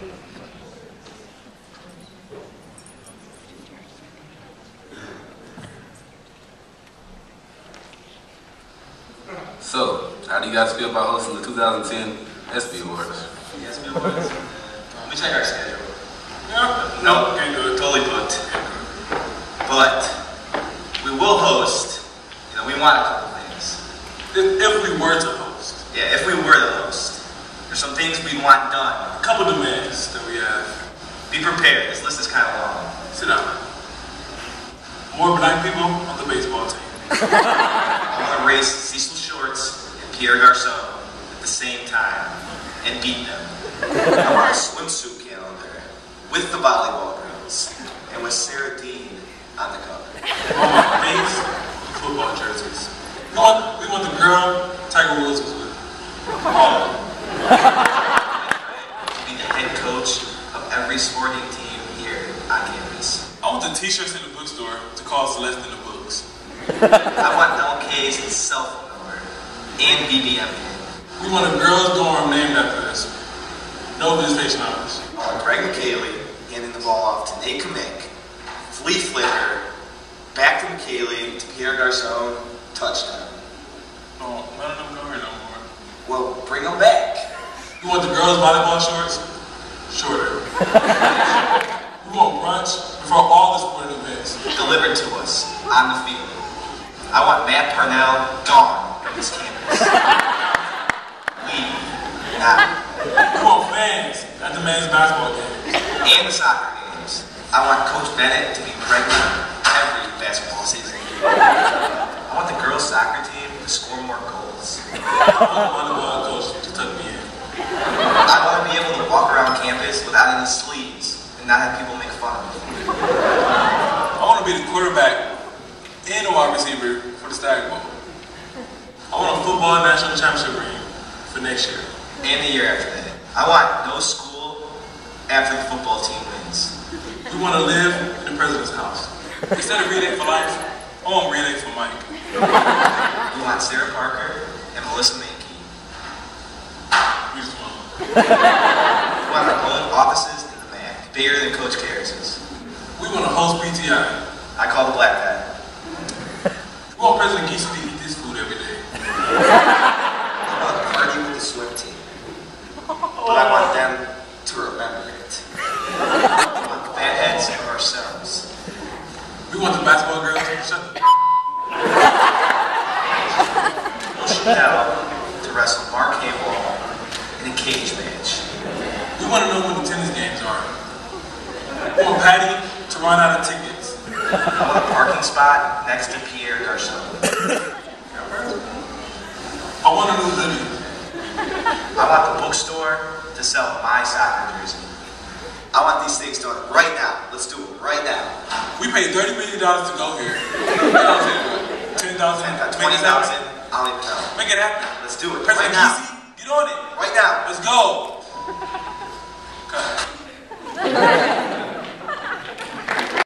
So, how do you guys feel about hosting the 2010 ESPY Awards? ESPY Awards? Let me check our schedule. Yeah. No, can't do it. Totally booked. But we will host. You know, we want a couple things. If we were to host. Yeah, if we were to host. There's some things we want done. A couple demands that we have. Be prepared. This list is kind of long. Sit down. More black people on the baseball team. I want to race Cecil Shorts and Pierre Garçon at the same time and beat them. I want a swimsuit calendar with the volleyball girls and with Sarah Dean on the cover. All my base football jerseys. We want the girl Tiger Woods was with. Oh. Be the head coach of every sporting team here on campus. I want the t-shirts in the bookstore to cost less than the books. I want LK's cell phone number and BBM pin. We want a girls' dorm named after us. No visitation hours. I want Greg McKaylee handing the ball off to Nate Kamick, flea flicker, back to McKaylee, to Pierre Garçon, touchdown. No, none of them go here no more. Well, bring them back. You want the girls' volleyball shorts? Shorter. We want brunch before all the sporting events. Delivered to us on the field. I want Matt Parnell gone from this campus. Leave now. We want fans at the men's basketball games. And the soccer games. I want Coach Bennett to be pregnant every basketball season. I want the girls' soccer team to score more goals. I want the volleyball coach to tuck me in. I want to be able to walk around campus without any sleeves and not have people make fun of me. I want to be the quarterback and a wide receiver for the Stag Bowl. I want a football national championship ring for next year. And the year after that. I want no school after the football team wins. We want to live in the president's house. Instead of relay for life, I want relay for Mike. We want Sarah Parker and Melissa Mankey. We just want We want our own offices in the MAC, bigger than Coach Karras'. We want to host PTI. I call the black guy. We want President Geesey to eat this food every day. I want to party with the swim team. But I want them to remember it. We want fatheads of ourselves. We want the basketball girls to shut the Chanel to wrestle Mark Hamill in a cage match. We want to know when the tennis games are. We want Patty to run out of tickets. I want a parking spot next to Pierre Garçon. I want a new hoodie. I want the bookstore to sell my soccer jersey. I want these things done right now. Let's do it right now. We paid $30 million to go here. $10,000, $20,000. I don't even know. Make it happen. Let's do it President right now. Geesey, get on it. Right now. Let's go. Cut.